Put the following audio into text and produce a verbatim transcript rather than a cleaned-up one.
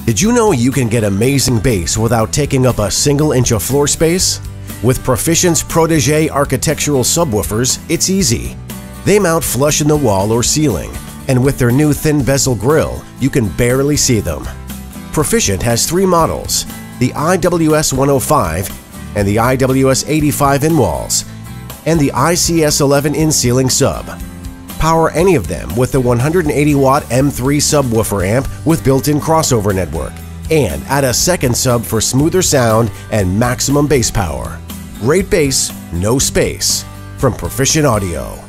Did you know you can get amazing bass without taking up a single inch of floor space? With Proficient's Protege architectural subwoofers, it's easy. They mount flush in the wall or ceiling, and with their new thin bezel grille, you can barely see them. Proficient has three models, the I W S one oh five and the I W S eighty-five in walls, and the I C S eleven in ceiling sub. Power any of them with the one hundred eighty watt M three subwoofer amp with built-in crossover network, and add a second sub for smoother sound and maximum bass power. Great bass, no space, from Proficient Audio.